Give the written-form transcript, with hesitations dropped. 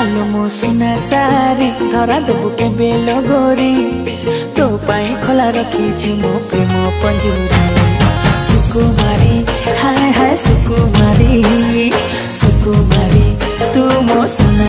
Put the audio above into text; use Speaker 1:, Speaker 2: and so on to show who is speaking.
Speaker 1: आलू मो सुना सारी धरा देबु के बेलो गोरी तो पाई खोला रखी मो प्रेम पंजु